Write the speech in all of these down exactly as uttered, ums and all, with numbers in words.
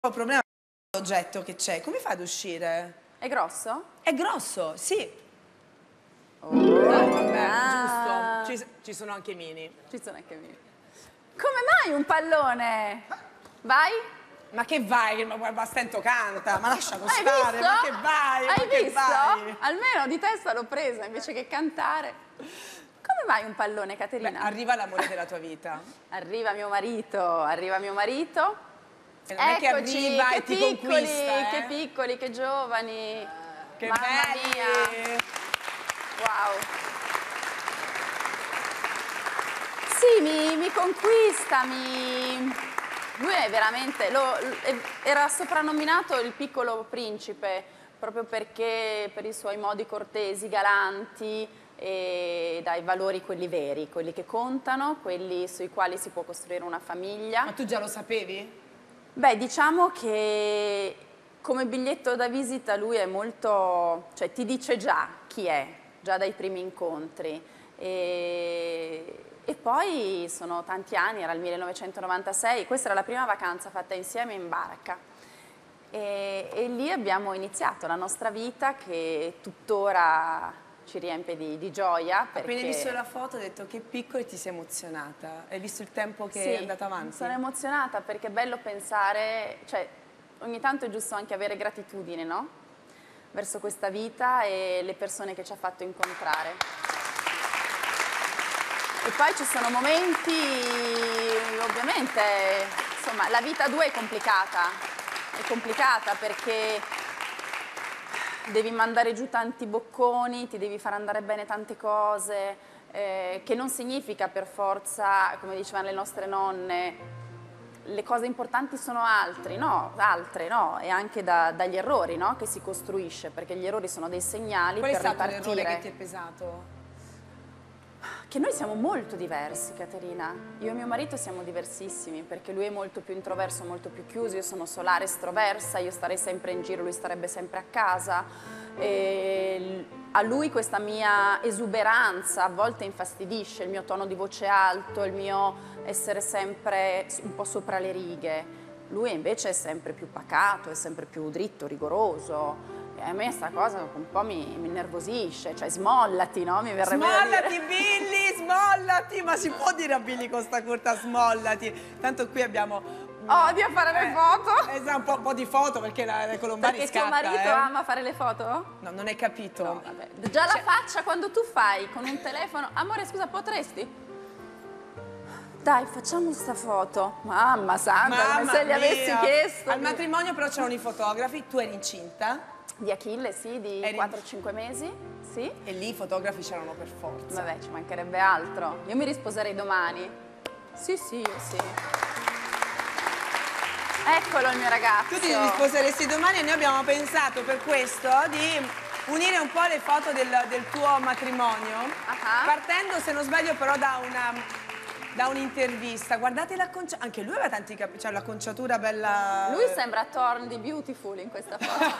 un problema con l'oggetto che c'è. Come fai ad uscire? È grosso? È grosso, sì. Oh. No, vabbè, Ah. giusto. Ci, ci sono anche i mini. Ci sono anche mini. Come mai un pallone? Vai? Ma che vai? Ma Bastento canta, ma lascialo Hai stare, visto? ma che vai? Hai ma che visto? vai? Almeno di testa l'ho presa invece che cantare. Come mai un pallone, Caterina? Beh, arriva l'amore della tua vita. Arriva mio marito, arriva mio marito. E non è che Eccoci, arriva che e ti piccoli, conquista, eh? che piccoli, che giovani. Che Mamma belli! mia. Wow. Sì, mi, mi conquista, mi... Lui è veramente... Lo, era soprannominato il piccolo principe, proprio perché per i suoi modi cortesi, galanti, e dai valori quelli veri, quelli che contano, quelli sui quali si può costruire una famiglia. Ma tu già lo sapevi? Beh, diciamo che come biglietto da visita lui è molto... cioè ti dice già chi è, già dai primi incontri. E, e poi sono tanti anni, era il millenovecentonovantasei, questa era la prima vacanza fatta insieme in barca. E, e lì abbiamo iniziato la nostra vita che tuttora ci riempie di, di gioia. Perché... Appena hai visto la foto hai detto che piccolo e ti sei emozionata. Hai visto il tempo che sì, è andato avanti? Sono emozionata perché è bello pensare, cioè ogni tanto è giusto anche avere gratitudine, no? Verso questa vita e le persone che ci ha fatto incontrare. E poi ci sono momenti, ovviamente, insomma, la vita a due è complicata, è complicata perché devi mandare giù tanti bocconi, ti devi far andare bene tante cose, eh, che non significa per forza, come dicevano le nostre nonne, le cose importanti sono altri, no, altre, no, e anche da, dagli errori, no, che si costruisce, perché gli errori sono dei segnali Qual è per stato ripartire. l'errore che ti è pesato? Che noi siamo molto diversi, Caterina. Io e mio marito siamo diversissimi, perché lui è molto più introverso, molto più chiuso, io sono solare, estroversa, io starei sempre in giro, lui starebbe sempre a casa. E a lui questa mia esuberanza a volte infastidisce, il mio tono di voce alto, il mio essere sempre un po' sopra le righe. Lui invece è sempre più pacato, è sempre più dritto, rigoroso. E a me sta cosa un po' mi, mi innervosisce, cioè smollati, no? Mi verrebbe Smollati, da dire. Billy, smollati! Ma si può dire a Billy con sta curta smollati? Tanto qui abbiamo... Odio fare le eh, foto! Esatto, un po', un po' di foto perché la, la Colombari Perché scatta, tuo marito eh. ama fare le foto? No, non hai capito. No, vabbè. Già Cioè... la faccia quando tu fai con un telefono. Amore, scusa, potresti? Dai, facciamo sta foto. Mamma santa, Mamma come se gli avessi mia. chiesto. Al matrimonio però c'erano i fotografi, tu eri incinta. Di Achille, sì, di Eri... quattro cinque mesi, sì. E lì i fotografi c'erano per forza. Vabbè, ci mancherebbe altro. Io mi risposerei domani. Sì, sì, io sì. Eccolo il mio ragazzo. Tu ti risposeresti domani e noi abbiamo pensato per questo di unire un po' le foto del, del tuo matrimonio, uh-huh. partendo, se non sbaglio, però da una... da un'intervista, guardate l'acconciatura, anche lui aveva tanti capelli, cioè l'acconciatura bella... Lui sembra Thorn di Beautiful in questa foto.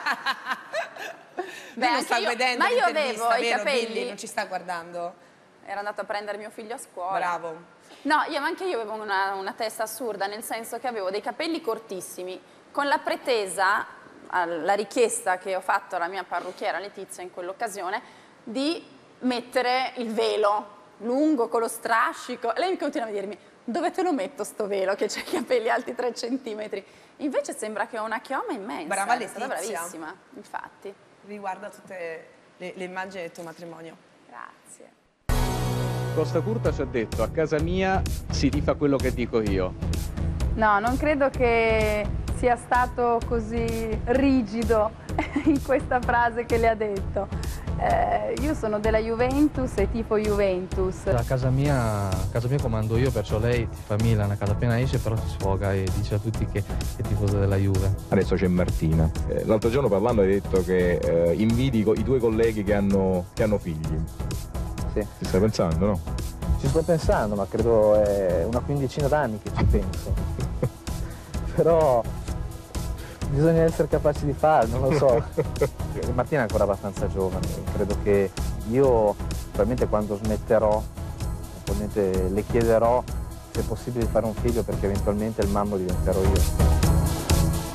Beh, non sta io, vedendo ma io l'intervista, avevo vero, i capelli... Billy? Non ci sta guardando? Era andato a prendere mio figlio a scuola. Bravo. No, io, anche io avevo una, una testa assurda, nel senso che avevo dei capelli cortissimi, con la pretesa, la richiesta che ho fatto alla mia parrucchiera Letizia in quell'occasione, di mettere il velo lungo con lo strascico. Lei mi continua a dirmi: dove te lo metto sto velo che c'ha i capelli alti tre centimetri? Invece sembra che ho una chioma immensa. Brava È stata Letizia. bravissima, infatti. Riguarda tutte le, le immagini del tuo matrimonio. Grazie. Costa Curta ci ha detto: a casa mia si rifà quello che dico io. No, non credo che sia stato così rigido in questa frase che le ha detto. Eh, io sono della Juventus e tifo Juventus. A casa mia, a casa mia comando io, perciò lei tifa Milan, a casa appena esce però si sfoga e dice a tutti che è tifosa della Juve. Adesso c'è Martina. Eh, L'altro giorno parlando hai detto che eh, invidi i tuoi colleghi che hanno, che hanno figli. Sì. Ci stai pensando, no? Ci sto pensando, ma credo è una quindicina d'anni che ci penso. Però bisogna essere capaci di farlo, non lo so. Martina è ancora abbastanza giovane, credo che io probabilmente quando smetterò, probabilmente le chiederò se è possibile fare un figlio perché eventualmente il mammo diventerò io.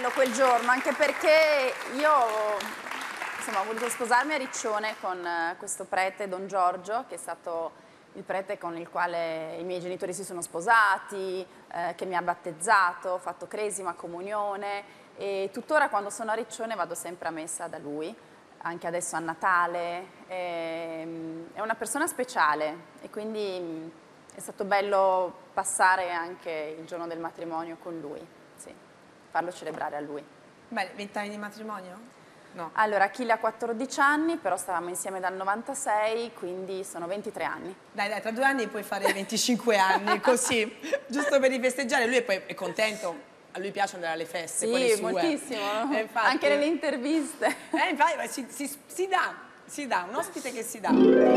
bello quel giorno, anche perché io insomma, ho voluto sposarmi a Riccione con eh, questo prete, Don Giorgio, che è stato il prete con il quale i miei genitori si sono sposati, eh, che mi ha battezzato, ho fatto cresima, comunione, e tuttora quando sono a Riccione vado sempre a messa da lui, anche adesso a Natale. E, è una persona speciale e quindi è stato bello passare anche il giorno del matrimonio con lui, sì, farlo celebrare a lui. Beh, vent'anni di matrimonio? No. Allora, Achille ha quattordici anni, però stavamo insieme dal novantasei, quindi sono ventitré anni. Dai, dai, tra due anni puoi fare venticinque anni, così, giusto per rifesteggiare. Lui poi è contento, a lui piace andare alle feste, sì, quelle sue. Moltissimo, eh, infatti, anche nelle interviste. Eh, infatti, si, si, si dà, si dà, un ospite che si dà.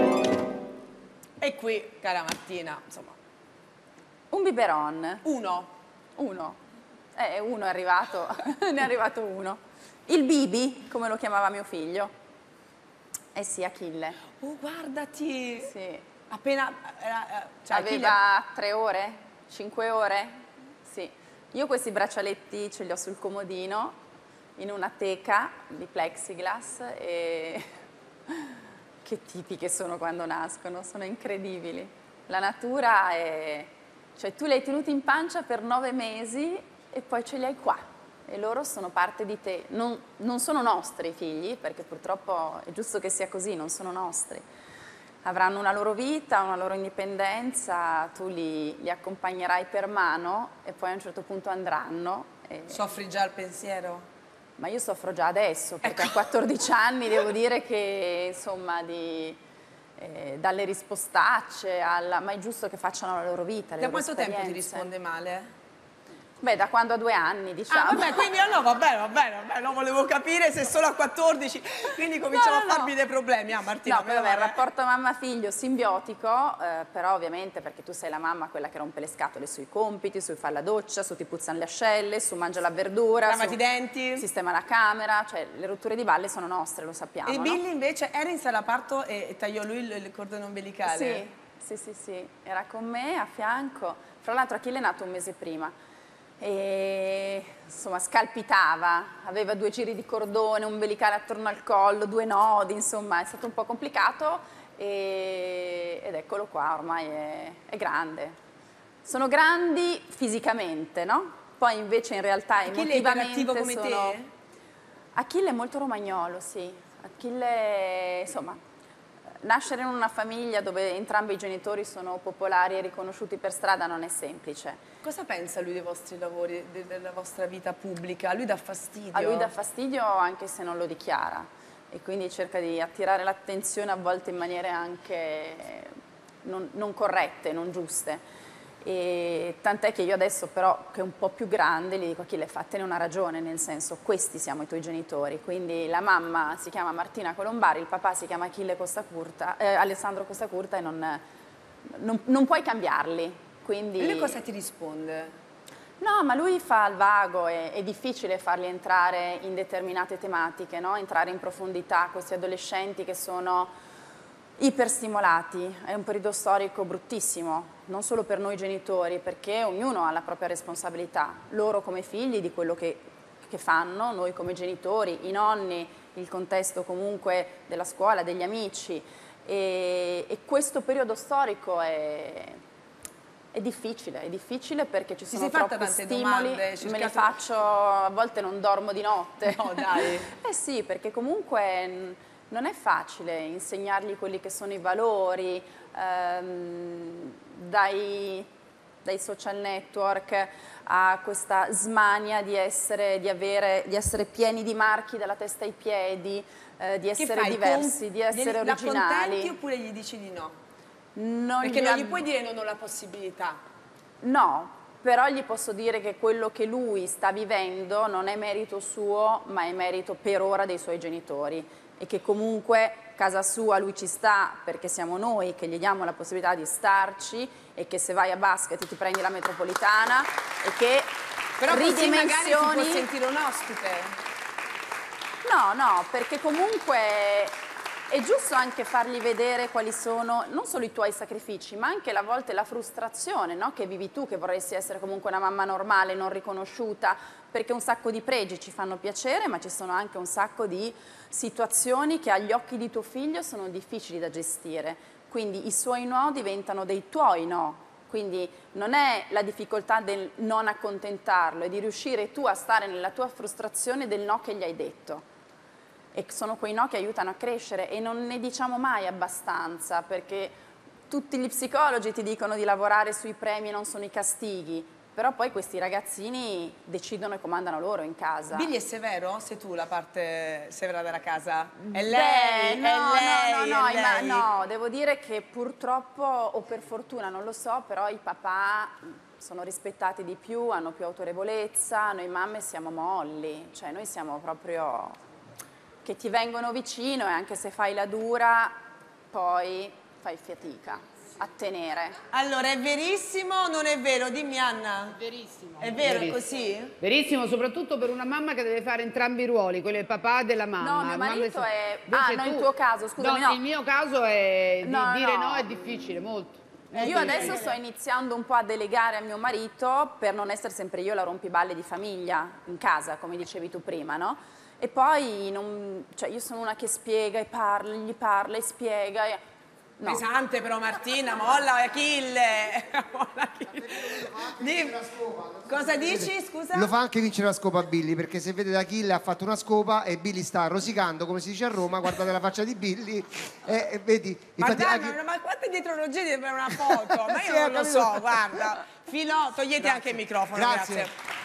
E qui, cara Martina, insomma... Un biberon. Uno. Uno. Eh, uno è arrivato, ne è arrivato uno. Il Bibi, come lo chiamava mio figlio. Eh sì, Achille. Oh, guardati! Sì. Appena... Cioè, aveva Achille... tre ore? Cinque ore? Sì. Io questi braccialetti ce li ho sul comodino, in una teca di plexiglass, e che tipi che sono quando nascono, sono incredibili. La natura è... Cioè, tu li hai tenuti in pancia per nove mesi e poi ce li hai qua. E loro sono parte di te. Non, non sono nostri i figli, perché purtroppo è giusto che sia così, non sono nostri. Avranno una loro vita, una loro indipendenza, tu li, li accompagnerai per mano e poi a un certo punto andranno. E... Soffri già il pensiero? Ma io soffro già adesso, perché ecco. A quattordici anni devo dire che, insomma, di, eh, dalle rispostacce alla... Ma è giusto che facciano la loro vita, le Da loro quanto esperienze. tempo ti risponde male? Beh, da quando ha due anni, diciamo. Ah, vabbè, quindi no, va bene, va bene, va bene, no, volevo capire se solo a quattordici, quindi cominciamo no, no, a farmi no. dei problemi. Ah, Martina, no, vabbè, il rapporto mamma-figlio simbiotico, eh, però ovviamente perché tu sei la mamma quella che rompe le scatole sui compiti, su fare la doccia, su ti puzzano le ascelle, su mangia la verdura, lavati i denti, sistema la camera, cioè le rotture di balle sono nostre, lo sappiamo. E no? Billy invece era in sala parto e, e tagliò lui il, il cordone ombelicale? Sì, sì, sì, sì, era con me a fianco. Fra l'altro Achille è nato un mese prima. E insomma scalpitava, aveva due giri di cordone ombelicale attorno al collo, due nodi, insomma è stato un po' complicato e, ed eccolo qua, ormai è, è grande. Sono grandi fisicamente, no? Poi invece in realtà Achille emotivamente è come sono... te? Achille è molto romagnolo, sì. Achille, insomma... Nascere in una famiglia dove entrambi i genitori sono popolari e riconosciuti per strada non è semplice. Cosa pensa lui dei vostri lavori, de della vostra vita pubblica? A lui dà fastidio? A lui dà fastidio anche se non lo dichiara e quindi cerca di attirare l'attenzione a volte in maniere anche non, non corrette, non giuste. E tant'è che io adesso però, che è un po' più grande, gli dico: Achille, fattene una ragione, nel senso, questi siamo i tuoi genitori, quindi la mamma si chiama Martina Colombari, il papà si chiama Achille Costacurta, eh, Alessandro Costacurta e non, non, non puoi cambiarli. Quindi... E lui cosa ti risponde? No, ma lui fa il vago, è, è difficile farli entrare in determinate tematiche, no? Entrare in profondità, questi adolescenti che sono iperstimolati, è un periodo storico bruttissimo, non solo per noi genitori, perché ognuno ha la propria responsabilità, loro come figli di quello che, che fanno, noi come genitori, i nonni, il contesto comunque della scuola, degli amici, e, e questo periodo storico è, è difficile, è difficile perché ci sono troppi stimoli, domande, me le faccio, a volte non dormo di notte. No, dai. Eh sì, perché comunque... Non è facile insegnargli quelli che sono i valori, ehm, dai, dai social network a questa smania di essere, di avere, di essere pieni di marchi dalla testa ai piedi, eh, di essere diversi, Con, di essere glieli, originali. La contenti oppure gli dici di no? Non Perché gli non gli puoi dire non ho la possibilità. No, però gli posso dire che quello che lui sta vivendo non è merito suo, ma è merito per ora dei suoi genitori. E che comunque casa sua lui ci sta perché siamo noi che gli diamo la possibilità di starci e che se vai a basket ti prendi la metropolitana e che però ridimensioni... Però magari si può sentire un ospite. No, no, perché comunque è giusto anche fargli vedere quali sono non solo i tuoi sacrifici, ma anche a volte la frustrazione, no? Che vivi tu, che vorresti essere comunque una mamma normale, non riconosciuta, perché un sacco di pregi ci fanno piacere, ma ci sono anche un sacco di situazioni che agli occhi di tuo figlio sono difficili da gestire. Quindi i suoi no diventano dei tuoi no. Quindi non è la difficoltà del non accontentarlo, è di riuscire tu a stare nella tua frustrazione del no che gli hai detto. E sono quei no che aiutano a crescere e non ne diciamo mai abbastanza, perché tutti gli psicologi ti dicono di lavorare sui premi e non sono i castighi, però poi questi ragazzini decidono e comandano loro in casa. Billy è severo? Sei tu la parte severa della casa? È lei? Beh, no, è lei? no, no, no, è lei? ma, no, devo dire che purtroppo, o per fortuna, non lo so, però i papà sono rispettati di più, hanno più autorevolezza, noi mamme siamo molli, cioè noi siamo proprio che ti vengono vicino e anche se fai la dura, poi fai fatica a tenere. Allora, è verissimo o non è vero? Dimmi, Anna. È verissimo. È vero, verissimo. È così? Verissimo, soprattutto per una mamma che deve fare entrambi i ruoli, quello del papà e della mamma. No, mio marito è... Invece Ah, no, tu... il tuo caso, scusami, no. No, il mio caso è di No, dire no. no è difficile, molto. Io adesso sto iniziando un po' a delegare a mio marito per non essere sempre io la rompiballe di famiglia in casa, come dicevi tu prima, no? E poi non, cioè io sono una che spiega e parla, gli parla e spiega. E... No. Pesante però Martina, molla Achille. Molla Achille. Di... Cosa dici, scusa? Lo fa anche vincere la scopa a Billy, perché se vede Achille ha fatto una scopa e Billy sta rosicando, come si dice a Roma, guardate la faccia di Billy e, e vedi... Ma, infatti, dai, Achille... ma quante dietrologie per una foto? Ma io Sì, non lo capito. so, guarda. Filo, togliete Grazie. anche il microfono, Grazie. grazie.